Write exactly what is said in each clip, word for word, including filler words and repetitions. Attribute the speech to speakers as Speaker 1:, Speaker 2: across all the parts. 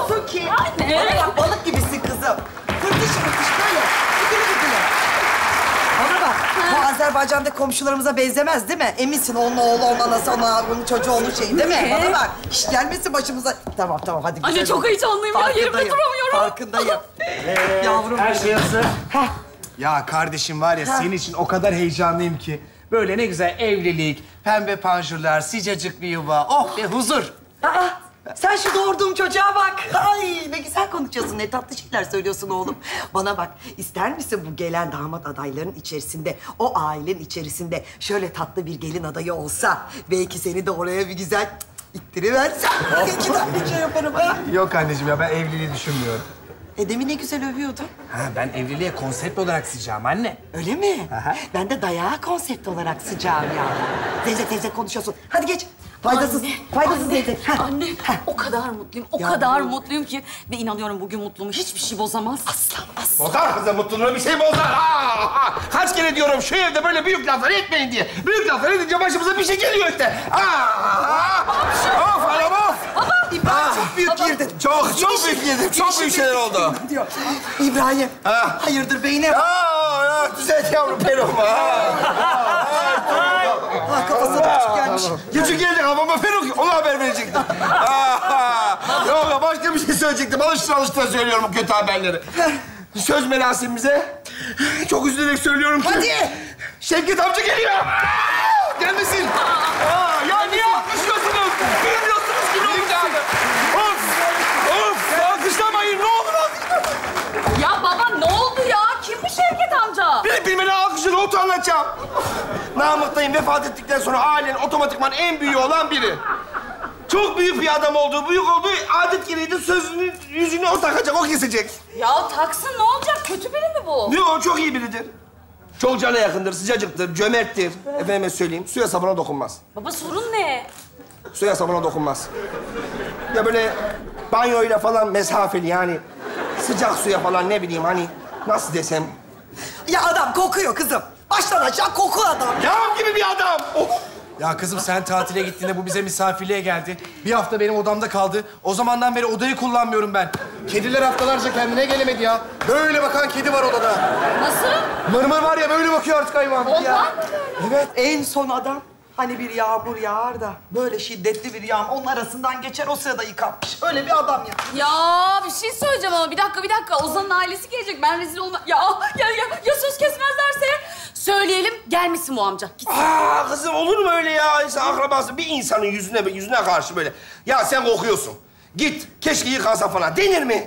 Speaker 1: biliyorsun ki.
Speaker 2: Anne.
Speaker 1: Bana bak, balık gibisin kızım. Fırtış fırtış böyle. Gıdını gıdını. Bana bak, bu Azerbaycan'da komşularımıza benzemez değil mi? Eminsin onun oğlu, onun anası, onun, onun çocuğu, onun şeyi değil mi? Bana bak, hiç gelmesin başımıza. Tamam tamam, hadi güzel
Speaker 2: Anne çok
Speaker 1: oldu.
Speaker 2: heyecanlıyım ya, yerimde
Speaker 1: Farkındayım,
Speaker 2: duramıyorum.
Speaker 1: Farkındayım. Yavrum.
Speaker 3: Her şey hazır.
Speaker 1: Heh.
Speaker 3: Ya kardeşim var ya, senin için o kadar heyecanlıyım ki. Böyle ne güzel evlilik, pembe panjurlar, sıcacık bir yuva. Oh be, huzur.
Speaker 1: Aa, sen şu doğurduğum çocuğa bak. Ay ne güzel konuşuyorsun, ne tatlı şeyler söylüyorsun oğlum. Bana bak, ister misin bu gelen damat adayların içerisinde, o ailenin içerisinde şöyle tatlı bir gelin adayı olsa, belki seni de oraya bir güzel ittiriversem. İki tane şey yaparım ha.
Speaker 3: Yok anneciğim ya, ben evliliği düşünmüyorum.
Speaker 1: E demin ne güzel övüyordun.
Speaker 3: Ha, ben evliliğe konsept olarak sıcağım anne.
Speaker 1: Öyle mi?
Speaker 3: Aha.
Speaker 1: Ben de dayağı konsept olarak sıcağım ya. Teyze teyze konuşuyorsun. Hadi geç. Faydasız,
Speaker 2: Anne,
Speaker 1: faydasız
Speaker 2: anne,
Speaker 1: teyze. Heh.
Speaker 2: Anne,
Speaker 1: Heh.
Speaker 2: o kadar mutluyum, o
Speaker 1: Ya
Speaker 2: kadar
Speaker 1: bu-
Speaker 2: mutluyum ki... ...ve inanıyorum bugün mutluluğumu hiçbir şey bozamaz.
Speaker 1: Aslan, aslan.
Speaker 4: Bozar kızım mutluluğunu, bir şey bozar. Aa, aa. Kaç kere diyorum şu evde böyle büyük laflar etmeyin diye. Büyük laflar edince başımıza bir şey geliyor işte. Aa, aa. Of anam of.
Speaker 1: İbrahim çok büyük girdin.
Speaker 4: Çok, çok büyük yedim. Çok büyük şeyler oldu.
Speaker 1: Diyor. İbrahim,
Speaker 4: Ha.
Speaker 1: hayırdır beyine?
Speaker 4: Aa, aa, düzelt yavrum peruğumu.
Speaker 1: Ha, kafasına küçük gelmiş.
Speaker 4: Küçük geldi kafama peruk. Ona haber verecektim. Aa, yok ya, başka bir şey söyleyecektim. Alıştır alıştır söylüyorum bu kötü haberleri. Söz merasimimize çok üzülerek söylüyorum ki...
Speaker 1: Hadi.
Speaker 4: Şevket amca geliyor. Gelmesin. Aa, ya niye alkışlıyorsunuz? Bilmiyorsunuz ki ne olacağını. Of! Of! Alkışlamayın, ne olur alkışlamayın.
Speaker 2: Ya baba ne oldu ya? Kim bu Şevket amca?
Speaker 4: Bilip bilmeden alkışını otu anlatacağım. Namık dayım vefat ettikten sonra ailenin otomatikman en büyüğü olan biri. Çok büyük bir adam olduğu, büyük olduğu adet gereği de sözünü, yüzünü o takacak, o kesecek.
Speaker 2: Ya taksın ne olacak? Kötü biri mi bu?
Speaker 4: Yok, çok iyi biridir. Çok cana yakındır, sıcacıktır, cömerttir. Efendime söyleyeyim, suya sabuna dokunmaz.
Speaker 2: Baba sorun ne?
Speaker 4: Suya sabuna dokunmaz. Ya böyle banyoyla falan mesafeli yani. Sıcak suya falan ne bileyim hani nasıl desem.
Speaker 1: Ya adam kokuyor kızım. Baştan aşağı koku adam.
Speaker 4: Yağım gibi bir adam. Oh.
Speaker 3: Ya kızım sen tatile gittiğinde bu bize misafirliğe geldi. Bir hafta benim odamda kaldı. O zamandan beri odayı kullanmıyorum ben. Kediler haftalarca kendine gelemedi ya. Böyle bakan kedi var odada.
Speaker 2: Nasıl?
Speaker 3: Mırmır var ya, böyle bakıyor artık hayvan.
Speaker 2: Ondan
Speaker 3: Ya.
Speaker 2: mı böyle?
Speaker 1: Evet, en son adam. Hani bir yağmur yağar da böyle şiddetli bir yağmur onun arasından geçer, o sırada yıkanmış. Öyle bir adam ya.
Speaker 2: Ya bir şey söyleyeceğim ama bir dakika bir dakika. Ozan'ın ailesi gelecek. Ben rezil olma... Ya ya ya, ya söz kesmezlerse söyleyelim gelmesin bu amca. Git.
Speaker 4: Aa kızım olur mu öyle ya? İnsan akrabası bir insanın yüzüne yüzüne karşı böyle. Ya sen kokuyorsun. Git keşke yıkansa falan denir mi?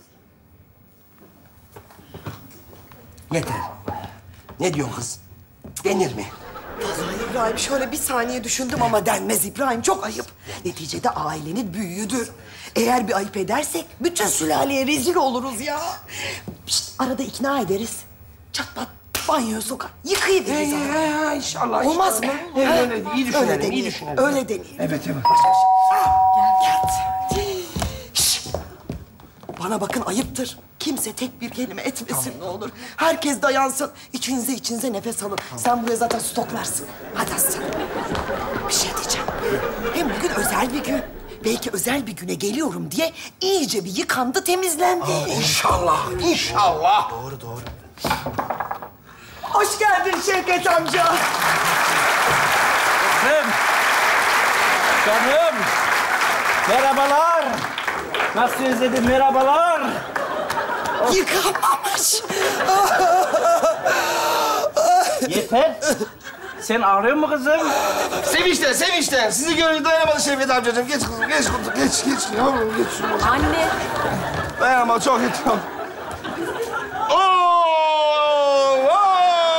Speaker 4: Yeter. Ne diyorsun kız? Denir mi?
Speaker 1: Vallahi İbrahim şöyle bir saniye düşündüm ama denmez İbrahim. Çok ayıp. Neticede ailenin büyüğüdür. Eğer bir ayıp edersek bütün sülaleye rezil oluruz ya. Şişt, arada ikna ederiz. Çat pat banyoya sokar. Yıkayıveririz
Speaker 4: He,
Speaker 1: ama.
Speaker 4: he, he, inşallah.
Speaker 1: Olmaz
Speaker 4: inşallah.
Speaker 1: mı?
Speaker 4: Evet,
Speaker 1: Ha?
Speaker 4: öyle, iyi düşünelim,
Speaker 1: Öyle
Speaker 4: iyi
Speaker 1: deneyelim.
Speaker 4: düşünelim.
Speaker 1: Öyle deneyelim.
Speaker 4: Evet, evet.
Speaker 1: Gel. Şşt! Bana bakın ayıptır. Kimse tek bir kelime etmesin ne olur. Herkes dayansın. İçinize içinize nefes alın. Sen buraya zaten stoklarsın. Hadi aslanım. Bir şey diyeceğim. Hem bugün özel bir gün. Belki özel bir güne geliyorum diye iyice bir yıkandı, temizlendi.
Speaker 4: İnşallah, inşallah.
Speaker 3: Doğru doğru.
Speaker 1: Hoş geldin Şevket amca.
Speaker 5: Canım. Canım. Merhabalar. Nasıl özledim, merhabalar.
Speaker 1: Yıkanmamış.
Speaker 5: Yeter. Sen ağrıyor mu kızım?
Speaker 4: Sevinçten, sevinçten. Sizi görünce dayanamadı Şevket amcacığım. Geç kızım, geç kızım, geç, geç. Yavrum, geç şunu.
Speaker 2: Anne.
Speaker 4: Dayanamadı, çok kötü. Oo! Oo!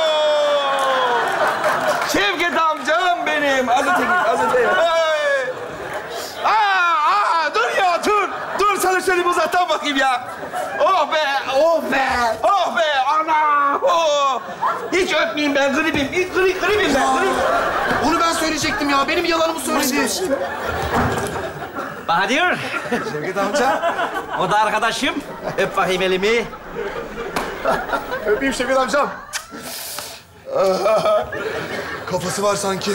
Speaker 4: Şevket amcam benim. Az öte git, az öte. Hey! Aa, aa, dur ya, dur. Dur, sana şöyle bir uzaktan bakayım ya. Oh be, oh be, oh be, ana. Oh. Hiç öpmeyeyim ben, gribim. Hiç gri, gribim ben, gribim.
Speaker 3: Onu ben söyleyecektim ya. Benim yalanımı söyledi.
Speaker 5: Bahadır.
Speaker 3: Şevket amca.
Speaker 5: O da arkadaşım. Öp bakayım elimi.
Speaker 3: Öpeyim Şevket amcam. Kafası var sanki.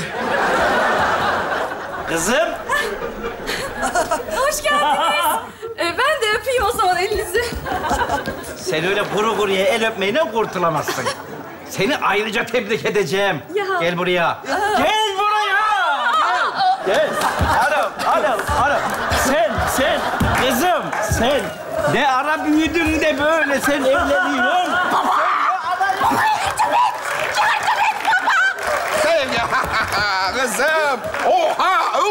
Speaker 5: Kızım.
Speaker 2: Hoş geldiniz. Ee, ben de
Speaker 5: Sen öyle kuru kuruya el öpmeyle kurtulamazsın. Seni ayrıca tebrik edeceğim.
Speaker 2: Ya.
Speaker 5: Gel buraya. Gel buraya. Gel. Gel. Hanım, hanım, hanım. Sen, sen, kızım, sen. Ne ara büyüdün de böyle sen evleniyorsun.
Speaker 4: Sevgi, kızım. Oha!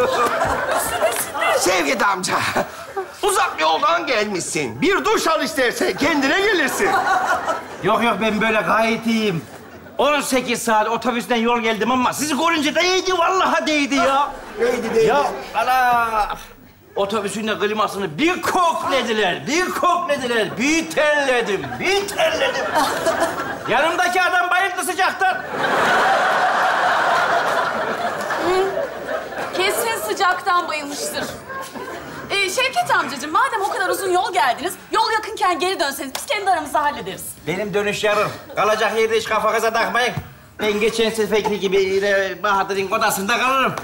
Speaker 4: Sevgi amca, uzak yoldan gelmişsin. Bir duş al istersen kendine gelirsin.
Speaker 5: Yok yok ben böyle gayet iyiyim. on sekiz saat otobüsten yol geldim ama sizi görünce değdi, vallahi değdi ya.
Speaker 4: Neydi neydi?
Speaker 5: Ya ala! Otobüsün de klimasını bir koklediler, bir koklediler. Bir terledim, bir terledim. Yanımdaki adam bayıldı sıcaktan.
Speaker 2: Kesin sıcaktan bayılmıştır. Ee, Şevket amcacığım, madem o kadar uzun yol geldiniz, yol yakınken geri dönseniz biz kendi aramızda hallederiz.
Speaker 5: Benim dönüş yarın. Kalacak yerde hiç kafanıza takmayın. Ben geçen seferki gibi yine Bahadır'ın odasında kalırım.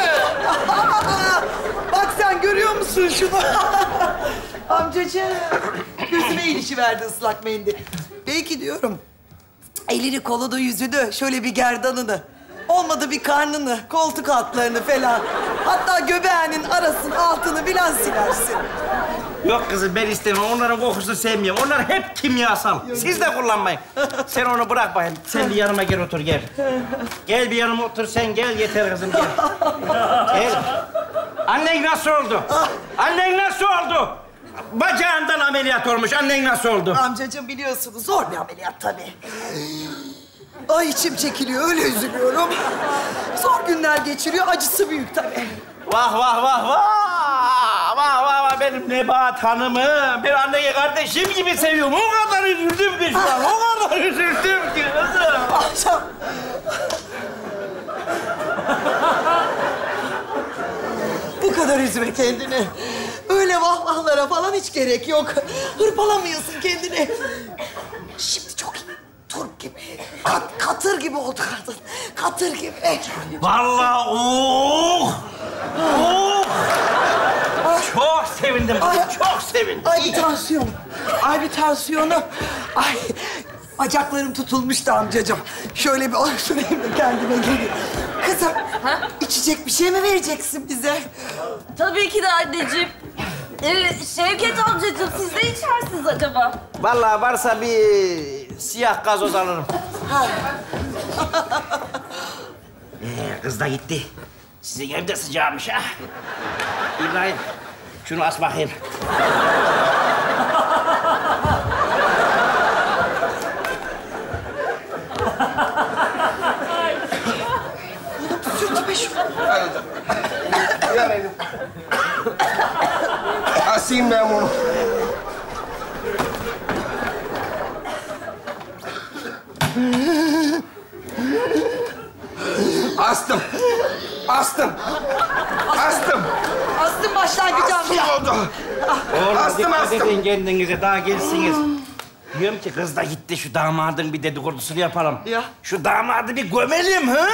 Speaker 1: Bak sen görüyor musun şunu? Amcacığım, gözüme ilişiverdi ıslak mendil. Belki diyorum, elini kolunu yüzünü, şöyle bir gerdanını, olmadı bir karnını, koltuk altlarını falan. Hatta göbeğinin arasını, altını filan silersin.
Speaker 5: Yok kızım ben istemem. Onların kokusunu sevmiyorum. Onlar hep kimyasal. Siz de kullanmayın. Sen onu bırak bakayım. Sen bir yanıma gel otur gel. Gel bir yanıma otur sen gel. Yeter kızım gel. Gel. Annen nasıl oldu? Annen nasıl oldu? Bacağından ameliyat olmuş. Annen nasıl oldu?
Speaker 1: Amcacığım biliyorsunuz zor bir ameliyat tabii. Ay içim çekiliyor, öyle üzülüyorum. Zor günler geçiriyor, acısı büyük tabii.
Speaker 5: Vah vah vah vah! Vah vah vah benim Nebahat Hanım'ı. Bir anneyi kardeşim gibi seviyorum. O kadar üzüldüm ki şu an. O kadar üzüldüm ki kızım.
Speaker 1: Akşam... Bu kadar üzme kendini. Öyle vahvahlara falan hiç gerek yok. Hırpalamıyorsun kendini. Şimdi çok iyi. Turp gibi. Kat, katır gibi oldu kadın. Katır gibi.
Speaker 5: Vallahi oh! Oh! Çok sevindim kızım,
Speaker 1: Ay.
Speaker 5: çok sevindim.
Speaker 1: Ay bir tansiyon. Ay bir tansiyonu. Ay bacaklarım tutulmuştu amcacığım. Şöyle bir oturayım da kendime geleyim. Kızım, içecek bir şey mi vereceksin bize?
Speaker 2: Tabii ki de anneciğim. Ee, Şevket amcacığım, siz ne içersiniz acaba?
Speaker 5: Vallahi varsa bir siyah gazoz alırım. ee, kız da gitti. Sizin evde sıcağımış ha. İbrahim, şunu aç bakayım.
Speaker 1: Sürtme şunu.
Speaker 4: Asayım ben bunu. Astım. Astım. Astım.
Speaker 1: Astım başlangıcı
Speaker 4: Astım
Speaker 1: amca.
Speaker 4: oldu.
Speaker 5: Oğlum
Speaker 4: Astım,
Speaker 5: dikkat
Speaker 4: astım.
Speaker 5: edin kendinize, daha gelsiniz. Diyorum ki kız da gitti, şu damadın bir dedikodusunu yapalım.
Speaker 1: Ya.
Speaker 5: Şu damadı bir gömelim ha?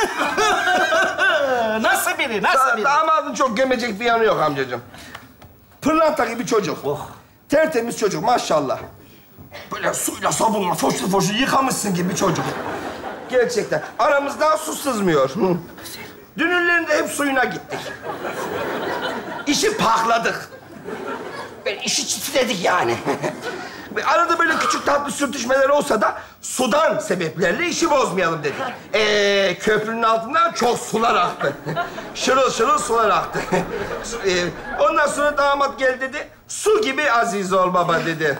Speaker 5: Nasıl biri, nasıl
Speaker 4: Da-
Speaker 5: biri?
Speaker 4: Damadın çok gömecek bir yanı yok amcacığım. Pırlanta gibi çocuk.
Speaker 5: Oh.
Speaker 4: Tertemiz çocuk maşallah. Böyle suyla sabunla foşur foşur yıkamışsın gibi çocuk. Gerçekten. Aramızdan su sızmıyor. Hı. Dünürlerin de hep suyuna gittik. İşi pakladık. Ben işi çiftledik yani. Arada böyle küçük tatlı sürtüşmeler olsa da sudan sebeplerle işi bozmayalım dedik. Ee, köprünün altından çok sular aktı. Şırıl şırıl sular aktı. ee, ondan sonra damat geldi dedi, su gibi aziz ol baba dedi.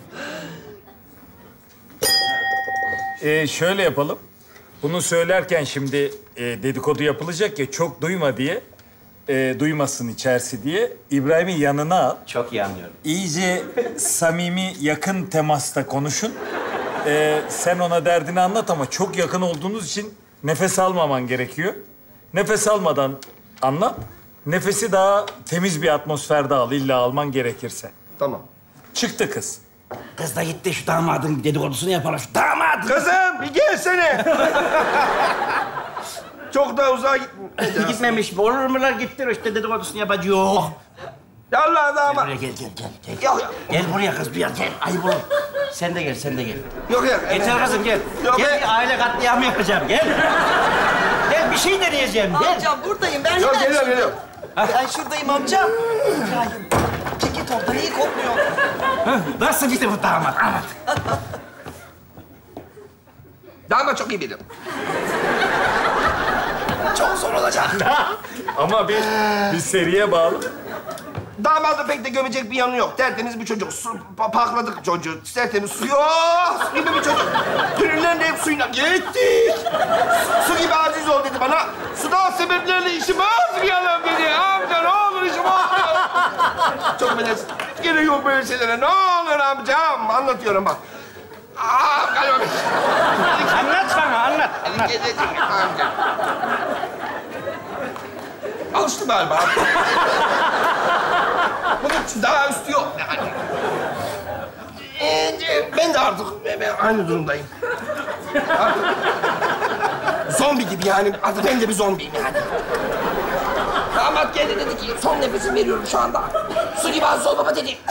Speaker 6: Ee, şöyle yapalım. Bunu söylerken şimdi e, dedikodu yapılacak ya, çok duyma diye, e, duymasın içerisi diye İbrahim'i yanına al.
Speaker 5: Çok iyi anlıyorum.
Speaker 6: İyice samimi, yakın temasta konuşun. Ee, sen ona derdini anlat ama çok yakın olduğunuz için nefes almaman gerekiyor. Nefes almadan anlat. Nefesi daha temiz bir atmosferde al, illa alman gerekirse.
Speaker 4: Tamam.
Speaker 6: Çıktı kız.
Speaker 5: Kız da gitti, şu damadın bir dedikodusunu yapalım. Şu damadın!
Speaker 4: Kızım bir gelsene. Çok da uzağa gitme.
Speaker 5: Gitmemiş. Olur mu lan? Gitti işte dedikodusunu yapacak. Yok.
Speaker 4: Ya Allah
Speaker 5: Gel
Speaker 4: damat.
Speaker 5: buraya gel, gel, gel. gel.
Speaker 4: Yok yok.
Speaker 5: Gel buraya kız bir yer, gel. Ayıp olur. Sen de gel, sen de gel.
Speaker 4: Yok yok.
Speaker 5: Yeter kızım gel.
Speaker 4: Yok,
Speaker 5: gel
Speaker 4: ben-
Speaker 5: bir aile katliamı yapacağım, gel. Gel bir şey deneyeceğim, gel.
Speaker 1: Amcam buradayım. Ben
Speaker 4: Yok
Speaker 1: hemen
Speaker 4: geliyorum geliyorum.
Speaker 1: Ben şuradayım amcam. İbrahim, ceket orada iyi kokmuyor.
Speaker 5: Nasıl bir de bu damat, anlat.
Speaker 4: Damat çok iyi bilir. Çok zor olacak.
Speaker 6: Ama bir, bir seriye bağlı.
Speaker 4: Damadın pek de gömecek bir yanı yok. Tertemiz bir çocuk. Su, pa- pakladık çocuğu. Tertemiz su yok. Su gibi bir çocuk. Gönüllerin de hep suyuna gittik. Su gibi aziz ol dedi bana. Sudan sebeplerle işi bozmayalım dedi. Amca ne olur işi bozmayalım. Çok affedersin. Gerek yok böyle şeylere. Ne olur amcam. Anlatıyorum bak. Aa, galiba bir...
Speaker 5: Anlat bana, anlat, anlat.
Speaker 4: Gelecek amca. Alıştı galiba. Bunun daha üstü yok yani. Ee, ben de artık ben aynı durumdayım. Artık zombi gibi yani. Artık ben de bir zombiyim yani. Damat geldi dedi ki son nefesimi veriyorum şu anda. Su gibi aziz ol baba dedi.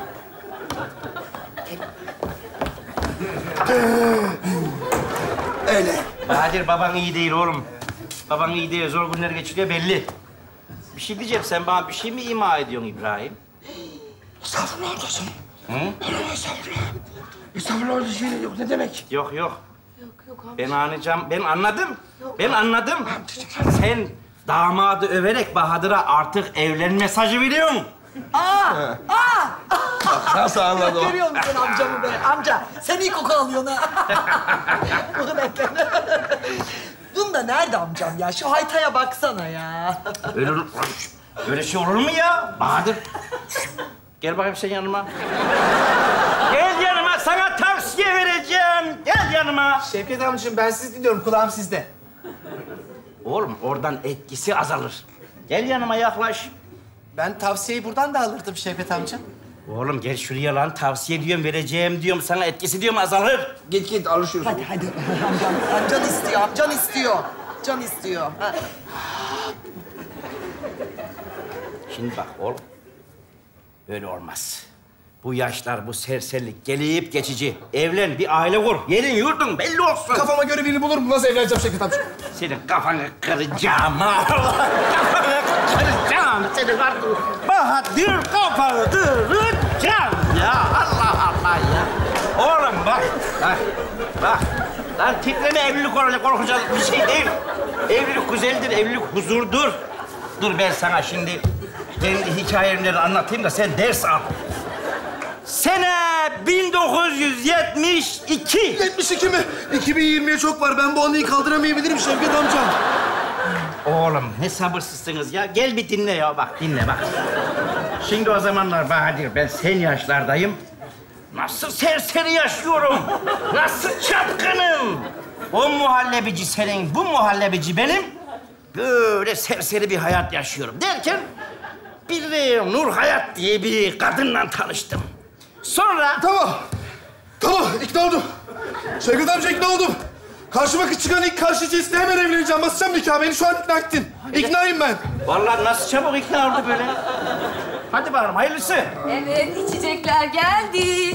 Speaker 4: Öyle.
Speaker 5: Bahadır baban iyi değil oğlum. Baban iyi değil, zor günler geçiriyor belli. Bir şey diyeceğim, sen bana bir şey mi ima ediyorsun İbrahim?
Speaker 4: Estağfurullah hocam.
Speaker 5: Hı?
Speaker 4: Estağfurullah. Estağfurullah öyle şey yok. Ne demek?
Speaker 5: Yok yok. Ben anlayacağım, ben anladım. Ben anladım. Sen damadı överek Bahadır'a artık evlen mesajı veriyorsun.
Speaker 4: Nasıl anladım?
Speaker 1: Görüyor musun amcamı be? Amca, sen iyi koku alıyorsun ha. Bunu bekle. Bunda nerede amcam ya? Şu haytaya baksana ya.
Speaker 5: Öyle, öyle şey olur mu ya Bahadır? Gel bakayım sen yanıma. Gel yanıma, sana tavsiye vereceğim. Gel yanıma.
Speaker 3: Şevket amcacığım ben sizi dinliyorum. Kulağım sizde.
Speaker 5: Oğlum oradan etkisi azalır. Gel yanıma yaklaş.
Speaker 3: Ben tavsiyeyi buradan da alırdım Şevket amca.
Speaker 5: Oğlum gel şuraya lan, tavsiye diyorum, vereceğim diyorum sana, etkisi diyorum azalır.
Speaker 4: Git git alışıyorsun.
Speaker 1: Hadi hadi. Amcam, amcan istiyor, amcan istiyor. Can istiyor. Ha.
Speaker 5: Şimdi bak oğlum, böyle olmaz. Bu yaşlar, bu serserilik gelip geçici. Evlen, bir aile kur. Yerin yurdun belli olsun.
Speaker 3: Kafama göre birini bulurum. Nasıl evleneceğim Şevket amca?
Speaker 5: Senin kafanı kıracağım ha. Kafanı kıracağım. Senin artık Bahadır kafanı kıracağım ya. Allah Allah ya. Oğlum bak, bak, bak. Lan tipleme evlilik olacak, korkacak bir şey değil. Evlilik güzeldir, evlilik huzurdur. Dur ben sana şimdi kendi hikayemleri anlatayım da sen ders al. Sene bin dokuz yüz yetmiş iki.
Speaker 3: yetmiş iki mi? iki bin yirmiye çok var. Ben bu anıyı kaldıramayabilirim Şevket amcam.
Speaker 5: Oğlum ne sabırsızsınız ya. Gel bir dinle ya. Bak dinle bak. Şimdi o zamanlar Bahadır, ben sen yaşlardayım. Nasıl serseri yaşıyorum. Nasıl çapkınım. O muhallebici senin, bu muhallebici benim. Böyle serseri bir hayat yaşıyorum derken... bir de Nur Hayat diye bir kadınla tanıştım. Sonra...
Speaker 3: Tamam. Tamam, ikna oldum. Şevket amca ikna oldum. Karşıma çıkan ilk karşı cinsle hemen evleneceğim. Basacağım nikah. Beni şu an ikna ettin. İknayım ben.
Speaker 5: Vallahi nasıl çabuk ikna oldu böyle. Hadi bakalım, hayırlısı.
Speaker 2: Evet, içecekler geldi.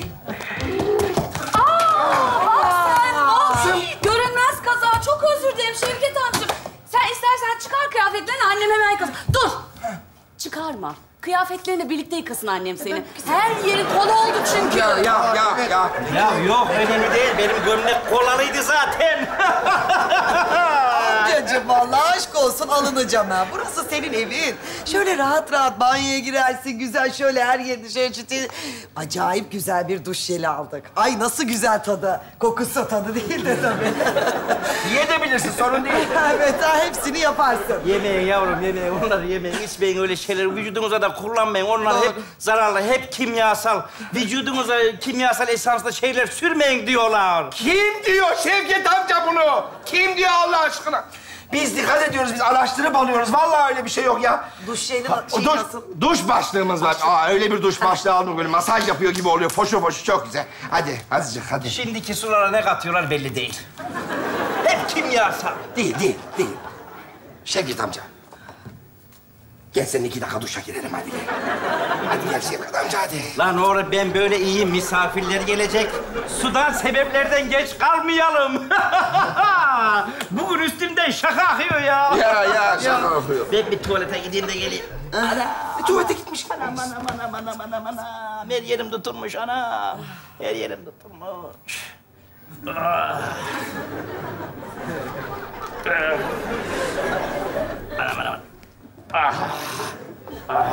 Speaker 2: Aa, bak sen, ah, görünmez kaza. Çok özür dilerim Şevket amcığım. Sen istersen çıkar kıyafetlerini, annem hemen yıkasın. Dur! Çıkarma. Kıyafetlerini birlikte yıkasın annem seni. Her yeri kol oldu çünkü.
Speaker 4: Ya ya ya ya.
Speaker 5: Ya yok, önemli değil. Benim gömlek kolalıydı zaten.
Speaker 1: Amcacığım vallahi aşk olsun alınacağım ha. Burası senin evin. Şöyle rahat rahat banyoya girersin. Güzel şöyle her yerini şöyle çitil. Acayip güzel bir duş jeli aldık. Ay nasıl güzel tadı. Kokusu tadı değil de tabii.
Speaker 4: Yiyebilirsin sorun değil.
Speaker 1: Evet ha hepsini yaparsın.
Speaker 5: Yemeyin yavrum, yemeyin. Onları yemeyin. İçmeyin öyle şeyleri. Vücudunuza da kullanmayın. Onlar hep zararlı, hep kimyasal. Vücudunuza kimyasal esanslı şeyler sürmeyin diyorlar.
Speaker 4: Kim diyor Şevket amca bunu? Kim diyor Allah aşkına? Biz dikkat ediyoruz, biz araştırıp alıyoruz. Vallahi öyle bir şey yok ya.
Speaker 1: Duş jeli
Speaker 4: Ha, o
Speaker 1: şey
Speaker 4: duş,
Speaker 1: nasıl?
Speaker 4: duş başlığımız var. Aa, öyle bir duş başlığı aldım böyle masaj yapıyor gibi oluyor. Foşu foşu çok güzel. Hadi azıcık hadi.
Speaker 5: Şimdiki sulara ne katıyorlar belli değil. Hep kimyasal.
Speaker 4: Değil, değil, değil. Şevket amca. Gel senin iki dakika duşa girelim hadi gel. Hadi gel Şevket amca hadi.
Speaker 5: Lan oğlum ben böyle iyi misafirler gelecek. Sudan sebeplerden geç kalmayalım. Bugün üstümden şaka akıyor ya.
Speaker 4: Ya ya şaka yapıyor.
Speaker 5: Ben bir tuvalete gideyim de geleyim.
Speaker 4: Ana. Tuvalete gitmiş.
Speaker 5: Anam anam anam anam anam anam. Her yerim tutulmuş ana. Her yerim tutulmuş. Ah. Anam anam. Ah. Ah.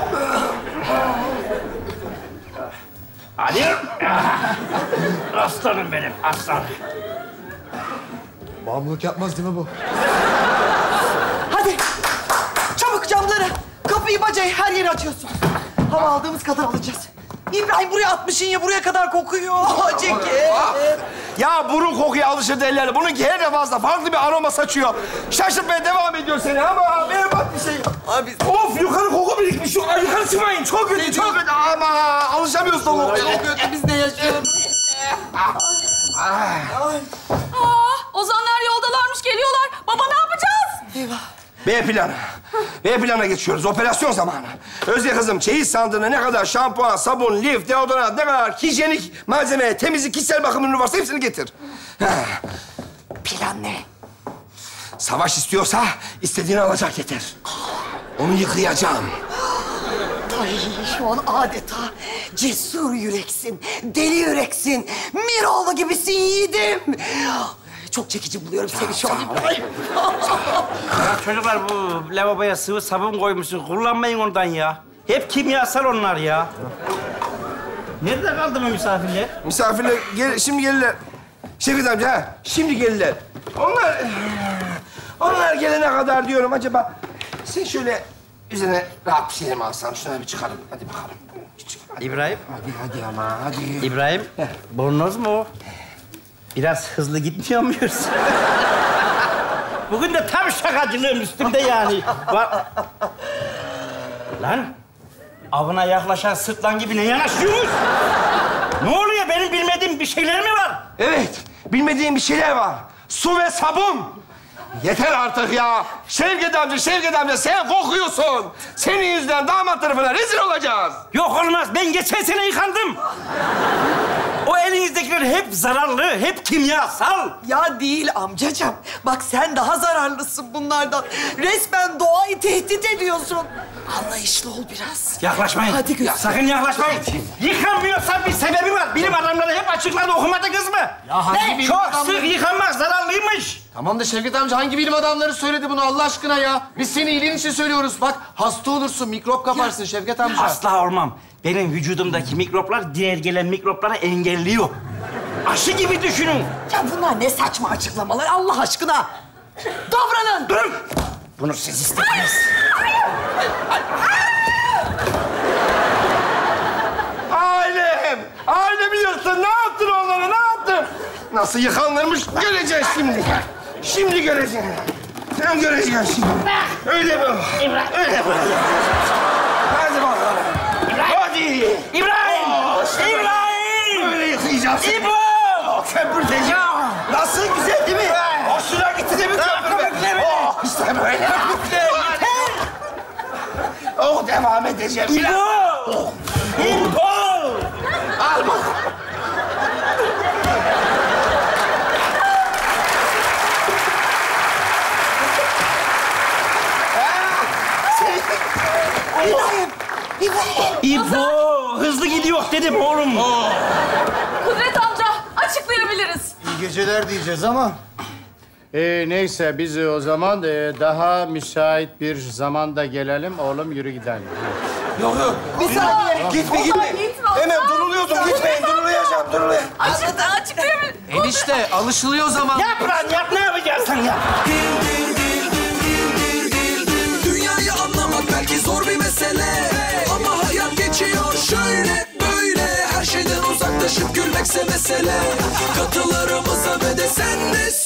Speaker 5: Hadi. Ah. Aslanım benim, aslan.
Speaker 3: Bağımlılık yapmaz değil mi bu?
Speaker 1: Hadi çabuk camları, kapıyı, bacayı her yere açıyorsun. Hava aldığımız kadar alacağız. İbrahim buraya atmışsın ya, buraya kadar kokuyor. Ceket.
Speaker 4: Ya burun kokuya alışır derler. Bununki her defasında farklı bir aroma saçıyor. Şaşırtmaya devam ediyor seni ama berbat bir şey.
Speaker 1: Abi
Speaker 4: Of yukarı koku birikmiş. Şu- Ay, yukarı çıkmayın. Çok kötü, çok kötü. Ama alışamıyoruz da kokuya.
Speaker 1: çok kötü, biz ne yaşıyoruz?
Speaker 2: Aa, ozanlar yoldalarmış, geliyorlar. Baba ne yapacağız?
Speaker 1: Eyvah.
Speaker 4: B planı. B plana geçiyoruz. Operasyon zamanı. Özge kızım, çeyiz sandığına ne kadar şampuan, sabun, lif, deodorant, ne kadar hijyenik malzeme, temizlik, kişisel bakım ürünü varsa hepsini getir. Ha. Plan ne? Savaş istiyorsa istediğini alacak yeter. Onu yıkayacağım.
Speaker 1: Ay şu an adeta cesur yüreksin, deli yüreksin. Miroğlu gibisin yiğidim. Çok çekici buluyorum seni şu an İbrahim.
Speaker 5: Ya çocuklar bu lavaboya sıvı sabun koymuşsun. Kullanmayın ondan ya. Hep kimyasal onlar ya. Nerede kaldı bu misafirler?
Speaker 4: Misafirler gel, şimdi gelirler. Şevket amca ha, şimdi gelirler. Onlar, onlar gelene kadar diyorum acaba sen şöyle üzerine rahat bir şeyler mi alsan? Şuna bir çıkalım. Hadi bakalım. Çık, hadi.
Speaker 5: İbrahim.
Speaker 4: Hadi hadi ama hadi.
Speaker 5: İbrahim. Bornoz mu o? Biraz hızlı gitmiyor muyuz? Bugün de tam şakacılığın üstünde yani. Var. Lan, avına yaklaşan sırtlan gibi ne yanaşıyorsunuz? Ne oluyor? Benim bilmediğim bir şeyler mi var?
Speaker 4: Evet, bilmediğim bir şeyler var. Su ve sabun. Yeter artık ya. Şevket amca, Şevket amca sen kokuyorsun. Senin yüzünden damat tarafına rezil olacağız.
Speaker 5: Yok olmaz. Ben geçen sene yıkandım. O elinizdekiler hep zararlı, hep kimyasal.
Speaker 1: Ya değil amcacığım. Bak sen daha zararlısın bunlardan. Resmen doğayı tehdit ediyorsun. Anlayışlı ol biraz.
Speaker 5: Yaklaşmayın.
Speaker 1: Hadi Gül.
Speaker 5: Sakın yaklaşmayın. Yıkanmıyorsa bir sebebi var. Bilim adamları hep açıkladı, okumadınız mı?
Speaker 3: Ya hangi
Speaker 5: ne?
Speaker 3: bilim
Speaker 5: Çok
Speaker 3: adamları-
Speaker 5: sık yıkanmak zararlıymış.
Speaker 3: Tamam da Şevket amca hangi bilim adamları söyledi bunu Allah aşkına ya? Biz senin iyiliğin için söylüyoruz. Bak hasta olursun, mikrop kaparsın Şevket amca.
Speaker 5: Asla olmam. Benim vücudumdaki mikroplar diğer gelen mikropları engelliyor. Aşı gibi düşünün.
Speaker 1: Ya bunlar ne saçma açıklamalar Allah aşkına. Davranın.
Speaker 5: Durun. Bunu siz istediniz.
Speaker 4: Ailem, ailemi yırttın. Ne yaptın onlara, ne yaptın? Nasıl yıkanırmış göreceğiz şimdi. Şimdi göreceğiz. Sen göreceksin şimdi. Öyle mi? Öyle mi? Hadi bakalım. Hadi.
Speaker 5: İbrahim!
Speaker 4: Oh,
Speaker 5: İbrahim!
Speaker 4: Öyle yıkayacağım seni.
Speaker 5: İbo!
Speaker 4: Köpürteceğim. Nasıl güzel değil mi? Hoşuna gitti değil mi köpürme? Oh işte böyle. Oh devam edeceğim.
Speaker 5: İbo! İbo!
Speaker 4: Al bak.
Speaker 1: İbrahim. İbrahim.
Speaker 5: İbo! Hızlı gidiyor dedim oğlum.
Speaker 2: Kudret amca, açıklayabiliriz.
Speaker 7: İyi geceler diyeceğiz ama... Ee, neyse biz o zaman e, daha müsait bir zamanda gelelim. Oğlum yürü gidelim.
Speaker 4: Yok yok.
Speaker 1: Bir saniye.
Speaker 4: Gitme
Speaker 2: Ozan,
Speaker 4: gitme.
Speaker 2: gitme,
Speaker 4: Hemen
Speaker 2: Ozan.
Speaker 4: duruluyordum. Gitmeyin durulayacağım durulayacağım.
Speaker 2: Açıkla, açıklayabiliriz.
Speaker 3: Enişte alışılıyor zaman.
Speaker 5: Yap lan yap, ne yapacaksın ya?
Speaker 8: Dünyayı anlamak belki zor bir mesele, ama hayat geçiyor şöyle böyle. Her şeyden uzaklaşıp gülmekse mesele. Katılarımıza ve de sen de